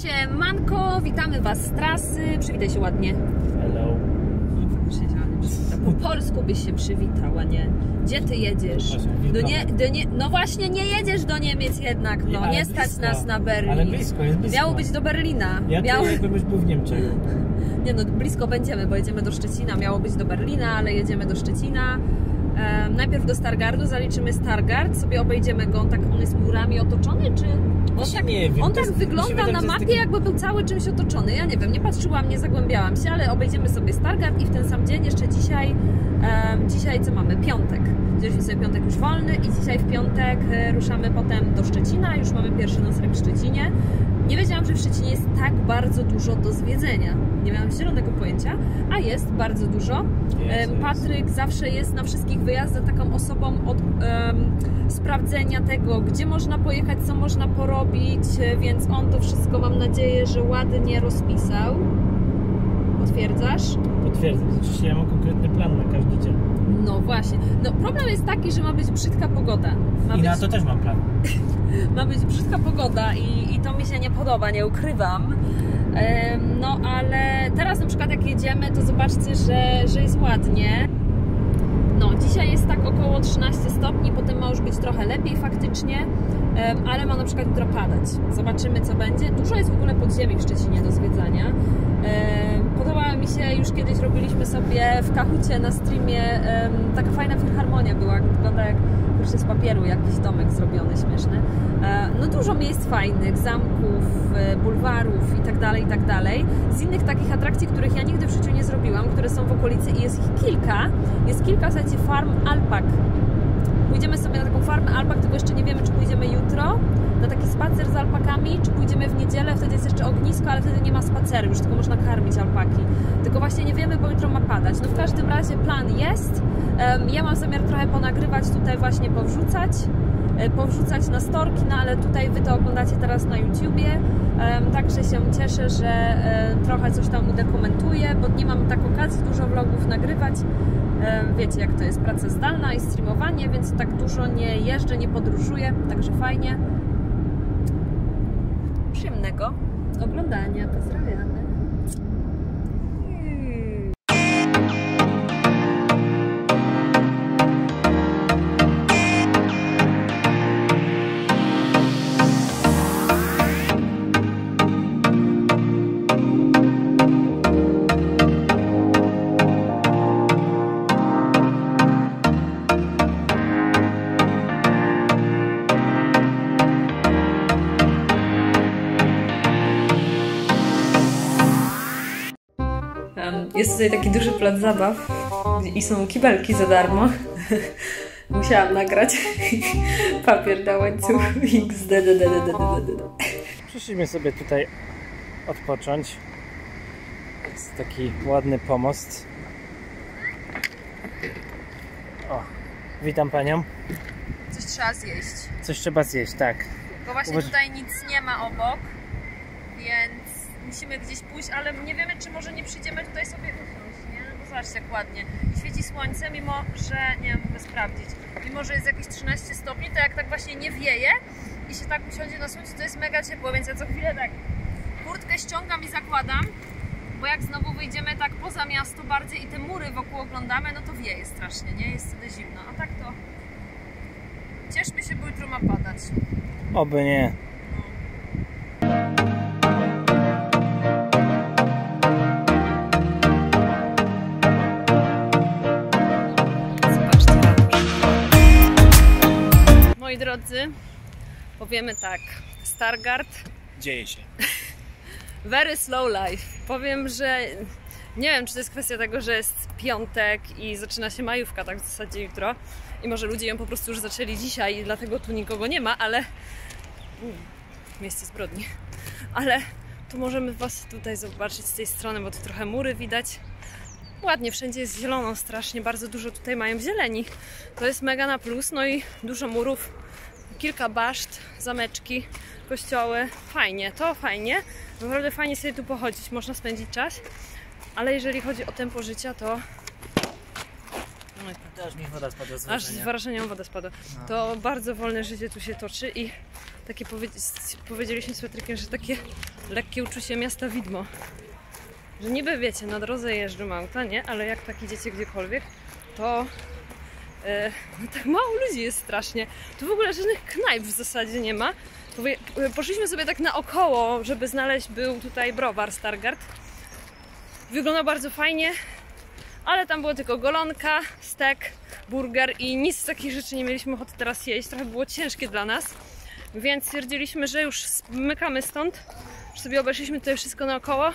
Siemanko, witamy Was z trasy. Przywitaj się ładnie. Hello. Po polsku byś się przywitał, a nie. Gdzie ty jedziesz? No właśnie, nie jedziesz do Niemiec jednak, no. Nie stać nas na Berlin. Ale blisko, jest blisko. Miało być do Berlina. Jakbyś był w Niemczech. Nie no, blisko będziemy, bo jedziemy do Szczecina. Miało być do Berlina, ale jedziemy do Szczecina. Najpierw do Stargardu, zaliczymy Stargard, sobie obejdziemy go, on jest murami otoczony, czy... On tak wygląda na mapie, jakby był cały czymś otoczony. Ja nie wiem, nie patrzyłam, nie zagłębiałam się, ale obejdziemy sobie Stargard i w ten sam dzień, jeszcze dzisiaj, co mamy? Piątek. Wzięliśmy sobie piątek już wolny i dzisiaj w piątek ruszamy potem do Szczecina. Już mamy pierwszy nocleg w Szczecinie. Nie wiedziałam, że w Szczecinie jest tak bardzo dużo do zwiedzenia. Nie miałam zielonego pojęcia, a jest bardzo dużo. Patryk zawsze jest na wszystkich wyjazdach taką osobą od sprawdzenia tego, gdzie można pojechać, co można porobić, więc on to wszystko, mam nadzieję, że ładnie rozpisał. Potwierdzasz? Potwierdzam, oczywiście ja mam konkretny plan na każdy dzień. No właśnie. No problem jest taki, że ma być brzydka pogoda. Na to też mam plan. Ma być brzydka pogoda i to mi się nie podoba, nie ukrywam. No ale teraz na przykład jak jedziemy, to zobaczcie, że jest ładnie. No dzisiaj jest tak około 13 stopni, potem ma już być trochę lepiej faktycznie, ale ma na przykład jutro padać. Zobaczymy, co będzie. Dużo jest w ogóle podziemi w Szczecinie do zwiedzania. Podobała mi się, już kiedyś robiliśmy sobie w Kahucie na streamie, taka fajna filharmonia była, wygląda jak z papieru jakiś domek zrobiony, śmieszny. No dużo miejsc fajnych, zamków, bulwarów i tak dalej. Z innych takich atrakcji, których ja nigdy w życiu nie zrobiłam, które są w okolicy i jest ich kilka. Jest kilka, słuchajcie, farm alpak. Pójdziemy sobie na taką farmę alpak, tylko jeszcze nie wiemy, czy pójdziemy jutro na taki spacer z alpakami, czy pójdziemy w niedzielę, wtedy jest jeszcze ognisko, ale wtedy nie ma spaceru, już tylko można karmić alpaki. Tylko właśnie nie wiemy, bo jutro ma padać. No w każdym razie plan jest. Ja mam zamiar trochę ponagrywać, tutaj właśnie powrzucać na storki, no ale tutaj Wy to oglądacie teraz na YouTubie, także się cieszę, że trochę coś tam udokumentuję, bo nie mam tak okazji dużo vlogów nagrywać. Wiecie, jak to jest praca zdalna i streamowanie, więc tak dużo nie jeżdżę, nie podróżuję, także fajnie. Przyjemnego oglądania, pozdrawiamy. Jest tutaj taki duży plac zabaw i są kibelki za darmo. Musiałam nagrać papier na łańcuch XD. Przyszliśmy sobie tutaj odpocząć. Jest taki ładny pomost. O, witam Panią. Coś trzeba zjeść. Coś trzeba zjeść, tak. Bo właśnie tutaj nic nie ma obok, więc musimy gdzieś pójść, ale nie wiemy, czy może nie przyjdziemy tutaj sobie usiąść, nie? No bo zobaczcie, jak ładnie. Świeci słońce, mimo że, nie wiem, mogę sprawdzić, mimo że jest jakieś 13 stopni, to jak tak właśnie nie wieje i się tak usiądzie na słońcu, to jest mega ciepło, więc ja co chwilę tak kurtkę ściągam i zakładam, bo jak znowu wyjdziemy tak poza miasto bardziej i te mury wokół oglądamy, no to wieje strasznie, nie? Jest wtedy zimno, a tak to cieszmy się, bo jutro ma padać. Oby nie. Moi drodzy, powiemy tak, Stargard Dzieje się. very slow life. Powiem, że nie wiem, czy to jest kwestia tego, że jest piątek i zaczyna się majówka tak w zasadzie jutro i może ludzie ją po prostu już zaczęli dzisiaj i dlatego tu nikogo nie ma, ale miejsce zbrodni. Ale tu możemy Was tutaj zobaczyć z tej strony, bo tu trochę mury widać. Ładnie, wszędzie jest zielono strasznie, bardzo dużo tutaj mają zieleni. To jest mega na plus, no i dużo murów, kilka baszt, zameczki, kościoły. Fajnie, to fajnie. Naprawdę fajnie sobie tu pochodzić, można spędzić czas. Ale jeżeli chodzi o tempo życia, to... Aż mi woda spadła z wrażenia. Aż z wrażenia woda spadła. No. To bardzo wolne życie tu się toczy i takie powiedzieliśmy z Patrykiem, że takie lekkie uczucie miasta widmo. Że niby wiecie, na drodze jeżdżą auta, nie? Ale jak tak idziecie gdziekolwiek, to no tak mało ludzi jest strasznie. Tu w ogóle żadnych knajp w zasadzie nie ma. Poszliśmy sobie tak naokoło, żeby znaleźć, był tutaj browar Stargard. Wyglądał bardzo fajnie, ale tam było tylko golonka, stek, burger i nic z takich rzeczy nie mieliśmy ochoty teraz jeść. Trochę było ciężkie dla nas, więc stwierdziliśmy, że już zmykamy stąd. Już sobie obeszliśmy tutaj wszystko naokoło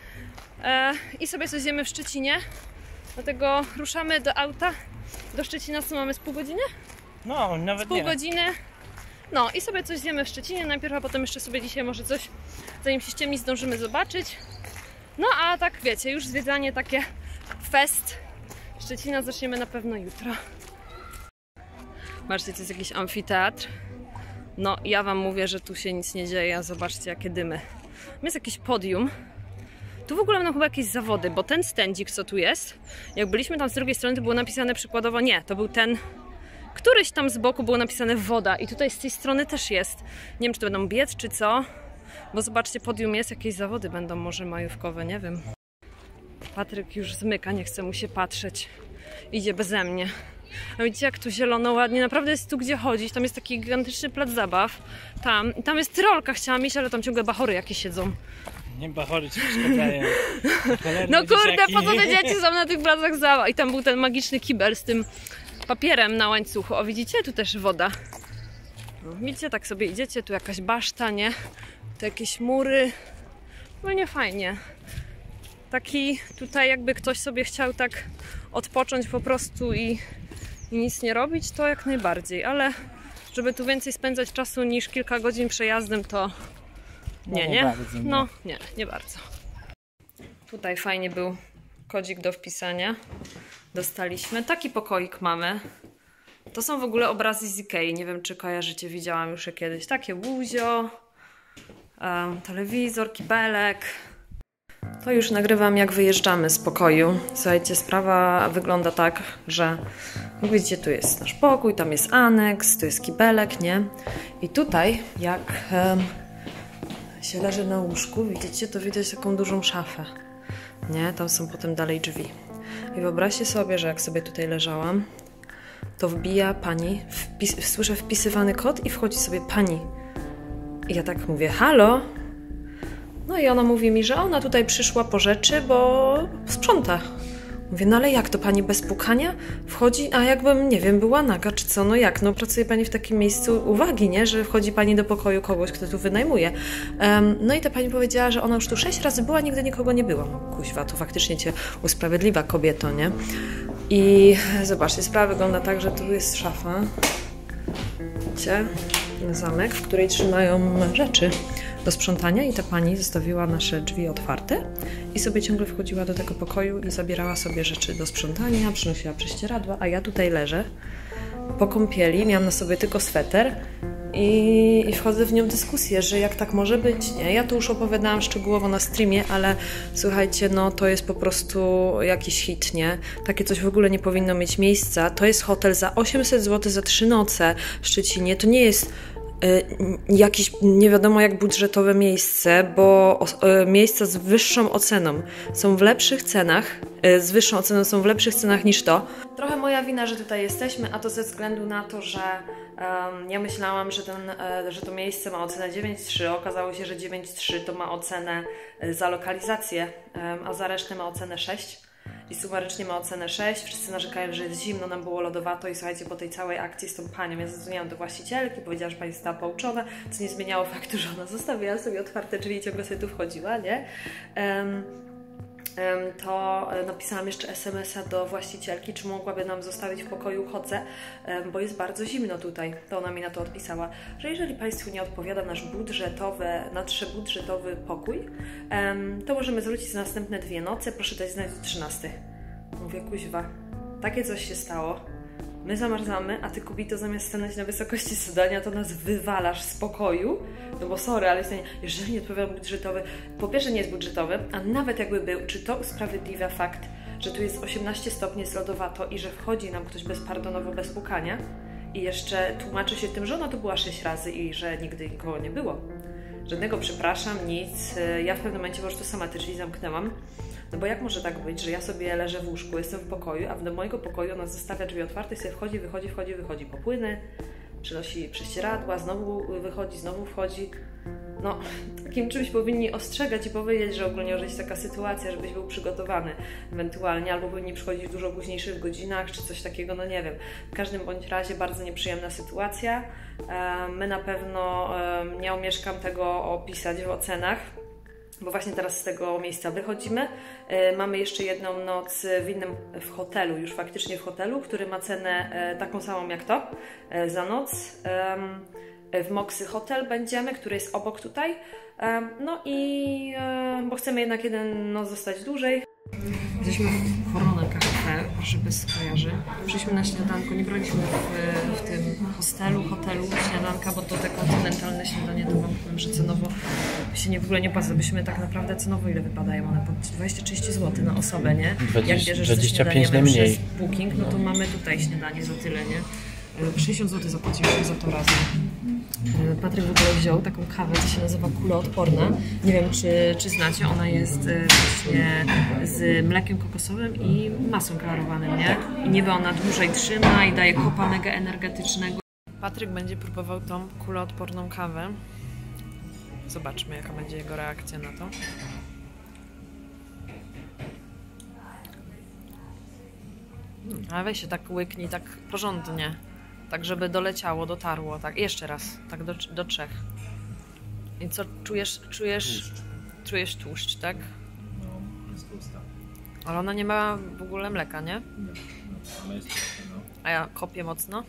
i sobie coś zjemy w Szczecinie. Dlatego ruszamy do auta. Do Szczecina co mamy z pół godziny? No, nawet pół godziny. No i sobie coś zjemy w Szczecinie najpierw, a potem jeszcze sobie dzisiaj może coś, zanim się ściemni, zdążymy zobaczyć. No a tak wiecie, już zwiedzanie takie fest Szczecina zaczniemy na pewno jutro. Zobaczcie, to jest jakiś amfiteatr. No ja wam mówię, że tu się nic nie dzieje, zobaczcie jakie dymy. Jest jakieś podium. Tu w ogóle będą chyba jakieś zawody, bo ten stędzik, co tu jest, jak byliśmy tam z drugiej strony, to było napisane przykładowo, nie, to był ten, któryś tam z boku było napisane woda i tutaj z tej strony też jest. Nie wiem, czy to będą biec, czy co, bo zobaczcie, podium jest, jakieś zawody będą może majówkowe, nie wiem. Patryk już zmyka, nie chce mu się patrzeć, idzie beze mnie. A widzicie, jak tu zielono ładnie, naprawdę jest tu gdzie chodzić, tam jest taki gigantyczny plac zabaw, tam jest tyrolka, chciałam iść, ale tam ciągle bachory jakieś siedzą. Nie bachory ci przeszkadzają. No kurde, po co te dzieci są na tych placach zabaw? I tam był ten magiczny kibel z tym papierem na łańcuchu. O, widzicie? Tu też woda. No, widzicie, tak sobie idziecie, tu jakaś baszta, nie? Tu jakieś mury. No nie fajnie. Taki tutaj jakby ktoś sobie chciał tak odpocząć po prostu i nic nie robić, to jak najbardziej. Ale żeby tu więcej spędzać czasu niż kilka godzin przejazdem, to nie? Bardzo, nie. No, nie bardzo. Tutaj fajnie był kodzik do wpisania. Dostaliśmy. Taki pokoik mamy. To są w ogóle obrazy z Ikei. Nie wiem, czy kojarzycie, widziałam już je kiedyś. Takie łóżko, telewizor, kibelek. To już nagrywam, jak wyjeżdżamy z pokoju. Słuchajcie, sprawa wygląda tak, że jak widzicie, tu jest nasz pokój, tam jest aneks, tu jest kibelek, nie? I tutaj, jak się leży na łóżku, widzicie, to widać taką dużą szafę, nie? Tam są potem dalej drzwi. I wyobraźcie sobie, że jak sobie tutaj leżałam, to wbija pani, słyszę wpisywany kod i wchodzi sobie pani. I ja tak mówię, halo? No i ona mówi mi, że ona tutaj przyszła po rzeczy, bo sprząta. Mówię, no ale jak to pani bez pukania wchodzi, a jakbym, nie wiem, była naga czy co, no jak, no pracuje pani w takim miejscu uwagi, nie, że wchodzi pani do pokoju kogoś, kto tu wynajmuje. No i ta pani powiedziała, że ona już tu 6 razy była, nigdy nikogo nie było. No, kuźwa, to faktycznie cię usprawiedliwa kobieto, nie? I zobaczcie, sprawa wygląda tak, że tu jest szafa, widzicie, zamek, w której trzymają rzeczy do sprzątania i ta pani zostawiła nasze drzwi otwarte i sobie ciągle wchodziła do tego pokoju i zabierała sobie rzeczy do sprzątania, przynosiła prześcieradła, a ja tutaj leżę po kąpieli, miałam na sobie tylko sweter i wchodzę w nią dyskusję, że jak tak może być, nie? Ja to już opowiadałam szczegółowo na streamie, ale słuchajcie, no to jest po prostu jakiś hit, nie? Takie coś w ogóle nie powinno mieć miejsca. To jest hotel za 800 zł za 3 noce w Szczecinie. To nie jest jakieś nie wiadomo jak budżetowe miejsce, bo miejsca z wyższą oceną są w lepszych cenach, z wyższą oceną są w lepszych cenach niż to. Trochę moja wina, że tutaj jesteśmy, a to ze względu na to, że ja myślałam, że to miejsce ma ocenę 9,3, okazało się, że 9,3 to ma ocenę za lokalizację, a za resztę ma ocenę 6. I sumarycznie ma ocenę 6, wszyscy narzekają, że jest zimno, nam było lodowato i słuchajcie, po tej całej akcji z tą panią, ja zadzwoniłam do właścicielki, powiedziała, że pani została pouczona, co nie zmieniało faktu, że ona zostawiała sobie otwarte drzwi i ciągle sobie tu wchodziła, nie? To napisałam jeszcze SMS-a do właścicielki, czy mogłaby nam zostawić w pokoju uchodźcę, bo jest bardzo zimno tutaj. To ona mi na to odpisała, że jeżeli Państwu nie odpowiada nasz budżetowy pokój, to możemy zwrócić za następne 2 noce, proszę dać znać do 13. Mówię, kuźwa, takie coś się stało. My zamarzamy, a ty, Kubito, zamiast stanąć na wysokości zadania, to nas wywalasz z pokoju. No bo sorry, ale jeżeli nie odpowiada budżetowy, po pierwsze nie jest budżetowy, a nawet jakby był, czy to usprawiedliwia fakt, że tu jest 18 stopni, jest lodowato i że wchodzi nam ktoś bezpardonowo, bez pukania i jeszcze tłumaczy się tym, że ona tu była 6 razy i że nigdy nikogo nie było. Żadnego przepraszam, nic. Ja w pewnym momencie po prostu sama te drzwi zamknęłam. No bo jak może tak być, że ja sobie leżę w łóżku, jestem w pokoju, a do mojego pokoju ona zostawia drzwi otwarte i sobie wchodzi, wychodzi po płyny, przynosi prześcieradła, znowu wychodzi, znowu wchodzi. No, takim czymś powinni ostrzegać i powiedzieć, że ogólnie może być taka sytuacja, żebyś był przygotowany ewentualnie, albo powinni przychodzić w dużo późniejszych godzinach, czy coś takiego, no nie wiem. W każdym bądź razie bardzo nieprzyjemna sytuacja. My na pewno, nie omieszkam tego opisać w ocenach, bo właśnie teraz z tego miejsca wychodzimy. Mamy jeszcze jedną noc w hotelu, już faktycznie w hotelu, który ma cenę taką samą jak to za noc. W Moxy Hotel będziemy, który jest obok tutaj. No i bo chcemy jednak jeden noc zostać dłużej. Jesteśmy w Corona Cafe, proszę bez skojarzy. Przyszliśmy na śniadanko, nie braliśmy w tym hotelu śniadanka, bo to te kontynentalne śniadanie, to wam powiem, że cenowo się w ogóle nie opłaca. Byśmy tak naprawdę cenowo ile wypadają one? Po 20-30 zł na osobę, nie? 20, jak bierzesz 25 najmniej. Przez Booking, no to mamy tutaj śniadanie za tyle, nie? 60 zł zapłaciliśmy za to razem. Patryk w ogóle wziął taką kawę, co się nazywa kuloodporna. Nie wiem, czy znacie, ona jest właśnie z mlekiem kokosowym i masłem klarowanym, nie? I niby ona dłużej trzyma i daje kopa mega energetycznego. Patryk będzie próbował tą kuloodporną kawę. Zobaczmy, jaka będzie jego reakcja na to. Ale weź się tak łyknij, tak porządnie. Tak, żeby doleciało, dotarło. Tak, jeszcze raz. Tak do 3. I co, czujesz tłuszcz, tak? No, jest tłusta. Ale ona nie ma w ogóle mleka, nie? Nie, ona jest tłusta, no. A ja kopię mocno?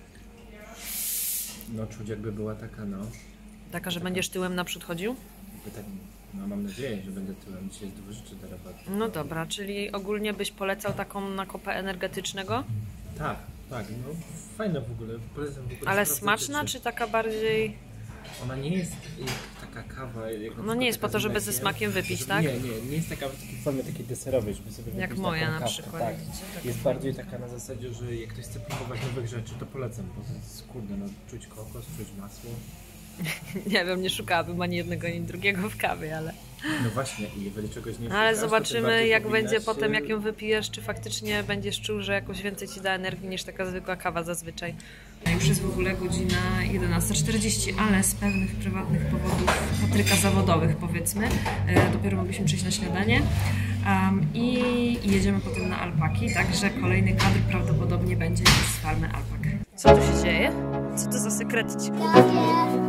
No, czuć jakby była taka, no. Taka, że będziesz tyłem naprzód chodził? Tak, no, mam nadzieję, że będę tyłem. Dzisiaj jest 2 rzeczy do roboty. No dobra, czyli ogólnie byś polecał taką na kopę energetycznego? Tak, no fajna w ogóle, polecam w ogóle. Ale smaczna, czy taka bardziej... Ona nie jest taka kawa... Jak no nie jest po to, żeby ze smakiem wypić, tak? Nie jest taka w takiej formie takiej deserowej, żeby sobie jak wypić moja taką na kawkę, przykład. Tak. Jest bardziej taka na zasadzie, że jak ktoś chce próbować nowych rzeczy, to polecam, bo to jest, kurde, no czuć kokos, czuć masło. Nie wiem, nie szukałabym ani jednego, ani drugiego w kawie, ale... No właśnie, i jeżeli czegoś nie szukasz, ale zobaczymy, jak będzie potem, się... jak ją wypijesz, czy faktycznie będziesz czuł, że jakoś więcej ci da energii niż taka zwykła kawa zazwyczaj. Już jest w ogóle godzina 11:40, ale z pewnych prywatnych powodów Patryka zawodowych, powiedzmy, dopiero mogliśmy przyjść na śniadanie i jedziemy potem na alpaki, także kolejny kadr prawdopodobnie będzie już z farmy alpak. Co tu się dzieje? Co to za sekretci?